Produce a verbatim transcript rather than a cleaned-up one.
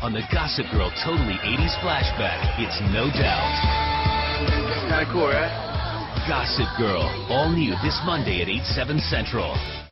on the Gossip Girl Totally eighties Flashback. It's no doubt. Kinda cool, right? Gossip Girl, all new this Monday at eight, seven Central.